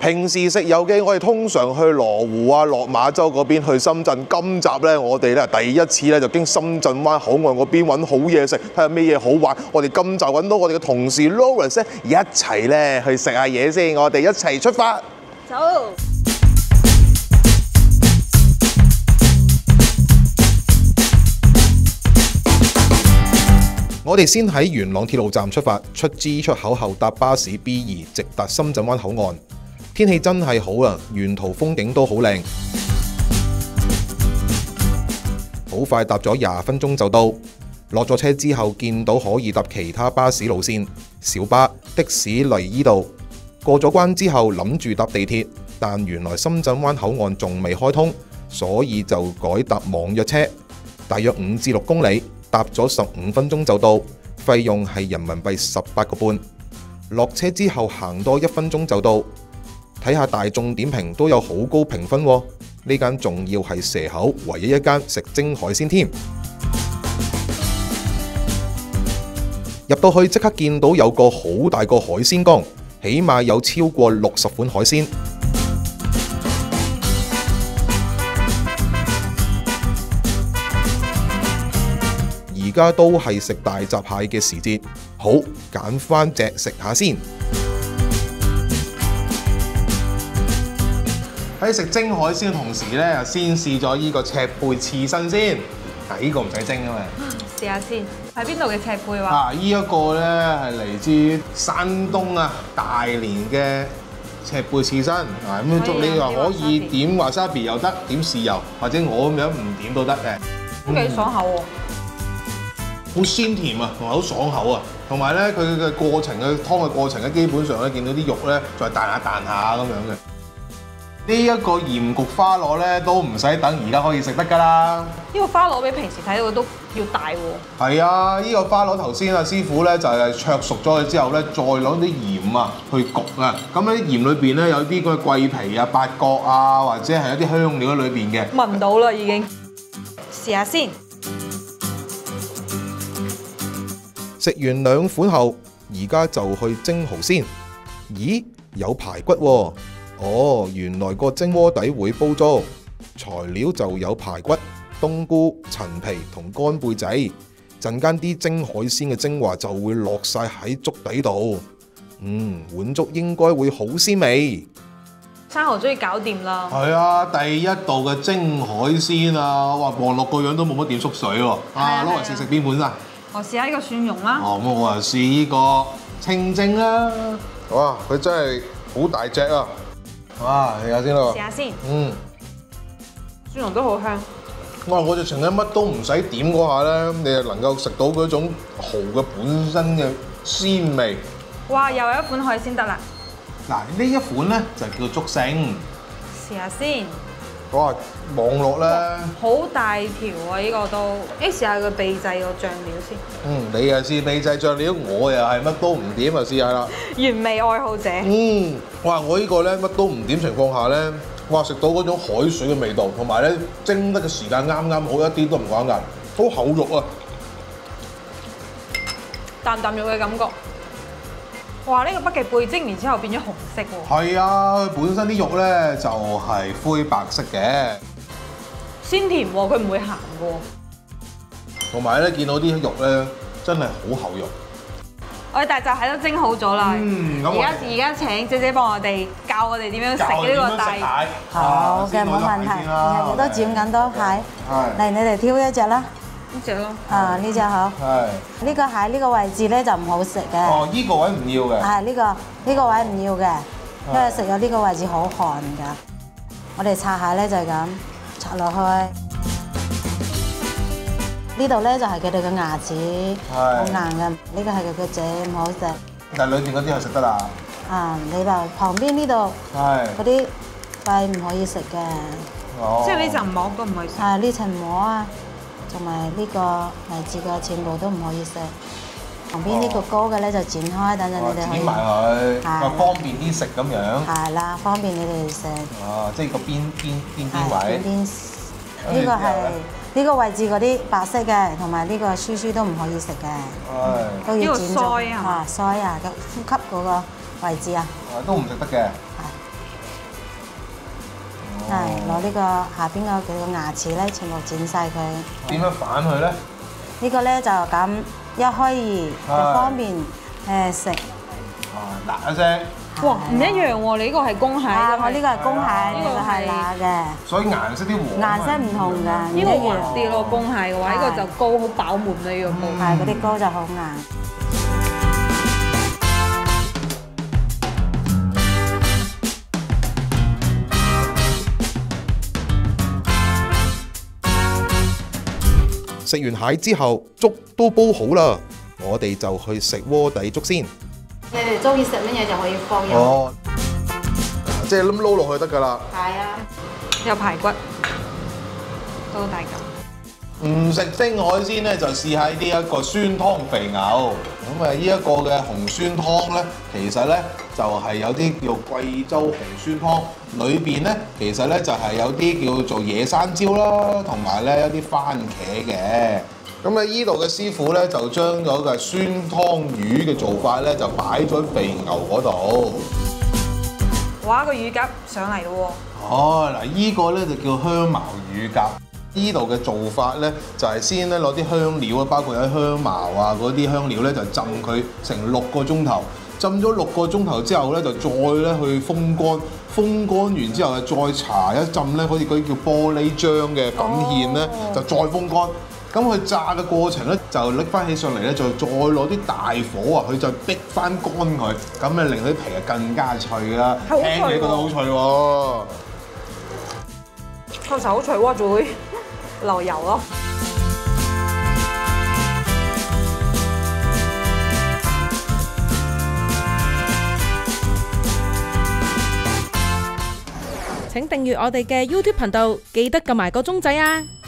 平時食有機，我哋通常去羅湖啊、落馬洲嗰邊去深圳。今集咧，我哋咧第一次咧就經深圳灣口岸嗰邊揾好嘢食，睇下咩嘢好玩。我哋今集揾到我哋嘅同事 Lawrence 咧，一齊咧去食下嘢先。我哋一齊出發。 走。 我哋先喺元朗鐵路站出發，出 G 出口後搭巴士 B2，直達深圳灣口岸。天氣真係好啊，沿途風景都好靚。好快搭咗20分鐘就到。落咗車之後，見到可以搭其他巴士路線、小巴、的士嚟依度。過咗關之後，諗住搭地鐵，但原來深圳灣口岸仲未開通，所以就改搭網約車，大約5至6公里，搭咗15分鐘就到，費用係人民幣18個半。落車之後行多1分鐘就到。睇下大眾點評都有好高評分喎，呢間仲要係蛇口唯一一間食蒸海鮮添。入到去即刻見到有個好大個海鮮缸，起碼有超過60款海鮮。而家都係食大閘蟹嘅時節，好，揀返隻食下先。 喺食蒸海鮮嘅同時咧，先試咗呢個赤貝刺身先。呢個唔使蒸啊嘛。 試下先，喺邊度嘅赤貝話？ 呢一個咧係嚟自山東啊大連嘅赤貝刺身。咁祝你話可以點 wasabi 又得，點豉油或者我咁樣唔點都得嘅。 都幾爽口喎。 好鮮甜啊，同埋好爽口啊。同埋咧，佢嘅過程嘅湯嘅過程咧，基本上咧見到啲肉咧再彈下彈下咁樣嘅。呢一個鹽焗花螺咧都唔使等，而家可以食得㗎啦。 呢個花螺比平時睇到嘅都要大喎。 係啊，呢個花螺頭先啊師傅咧就係灼熟咗佢之後咧，再攞啲鹽啊去焗啊。咁咧啲鹽裏邊咧有啲嗰個桂皮啊、八角啊，或者係一啲香料喺裏邊嘅。 聞到啦已經。試下先。 食完2款後，而家就去蒸蠔先。咦，有排骨喎！哦，原來個蒸鍋底會煲粥，材料就有排骨、冬菇、陳皮同乾貝仔。陣間啲蒸海鮮嘅精華就會落晒喺粥底度。碗粥應該會好鮮味。 生蠔終於搞掂啦。 係啊，第一道嘅蒸海鮮啊，哇，望落個樣都冇乜點縮水喎。Lawrence食邊款啊？ 我試下呢個蒜蓉啦。 咁我啊試呢個清蒸啦。哇，佢真係好大隻啊！哇，試下先咯。 試下先。蒜蓉都好香。 哇！我直情咧乜都唔使點嗰下咧，你就能夠食到嗰種蠔嘅本身嘅鮮味。 哇！又有一款海鮮得啦。 嗱，呢一款咧就叫竹蟶。 試下先。 哇！望落咧， 好大條啊！呢個都，試下佢秘製個醬料先。 你又試秘製醬料，我又係乜都唔點就試下啦。 原味愛好者。 哇！我呢個咧乜都唔點情況下咧，哇！食到嗰種海水嘅味道，同埋咧蒸得嘅時間啱啱好，一啲都唔講硬，好厚肉啊！ 啖啖肉嘅感覺。哇！呢個北極貝蒸完之後變咗紅色喎。 係啊，佢本身啲肉咧就係灰白色嘅， 鮮甜喎，佢唔會鹹嘅喎。 同埋咧見到啲肉咧真係好厚肉。 我哋大閘蟹都蒸好咗啦。而家請姐姐幫我哋教我哋點樣食呢個大蟹。 好嘅，冇問題。人哋都剪緊多蟹。嚟，你哋挑一隻啦。 呢隻咯。 呢隻好。 係。 呢個蟹呢個位置咧就唔好食嘅。 哦，呢個位唔要嘅。 係呢個位唔要嘅，因為食咗呢個位置好寒㗎。我哋拆蟹咧就係咁拆落去。呢度咧就係佢哋嘅牙齒，好硬嘅。呢個係佢嘅脊，唔好食。 但係裏邊嗰啲係食得啦。 你話旁邊呢度嗰啲肺唔可以食嘅。 即係呢層膜都唔可以食。 呢層膜啊，同埋呢個位置嘅全部都唔可以食。旁邊呢個高嘅咧就剪開，等陣你哋可以剪埋佢，就方便啲食咁樣。 係啦，方便你哋食。 即係個邊位。 呢個係。呢個位置嗰啲白色嘅，同埋呢個鬚鬚都唔可以食嘅，都要剪咗。腮啊，嘅呼吸嗰個位置啊， 都唔食得嘅。 係攞呢個下邊個叫做牙齒咧，全部剪晒佢。 點樣反佢咧？ 呢個咧就咁一開二，就方便食。 嗱一聲。 哇，唔一樣喎！你呢個係公蟹， 我呢個係公蟹， 呢個呢個係乸嘅。 所以顏色啲黃。 顏色唔同㗎，唔一呢個滑樣。 啲咯，公蟹嘅話，呢個就膏好飽滿呢個膏。 係嗰啲膏就好硬。 食完蟹之後，粥都煲好啦，我哋就去食鍋底粥先。 你哋中意食乜嘢就可以放入。 哦，即係咁撈落去得㗎啦。 係啊。 有排骨，都好大嚿。 唔食蒸海鮮咧，就試下呢一個酸湯肥牛。咁啊，呢一個嘅紅酸湯咧，其實咧就係有啲叫貴州紅酸湯，裏邊咧其實咧就係有啲叫做野山椒啦，同埋咧有啲番茄嘅。咁啊，依度嘅師傅咧就將咗個酸湯魚嘅做法咧就擺咗喺肥牛嗰度。 哇！個乳鴿上嚟咯哦，嗱，依個咧就叫香茅乳鴿。依度嘅做法咧，就係先咧攞啲香料啊，包括有香茅啊嗰啲香料咧，就浸佢成6個鐘頭。浸咗6個鐘頭之後咧，就再咧去風乾。風乾完之後，再搽一浸咧，好似嗰啲叫玻璃漿嘅粉芡咧，就再風乾。咁佢炸嘅過程咧，就拎翻起上嚟咧，就再攞啲大火啊，佢就逼翻乾佢，咁啊令佢啲皮啊更加脆啦。 好脆喎聽起覺得好脆喎。 喎，確實好脆喎，仲會流油咯。 請訂閱我哋嘅 YouTube 頻道，記得撳埋個鐘仔啊！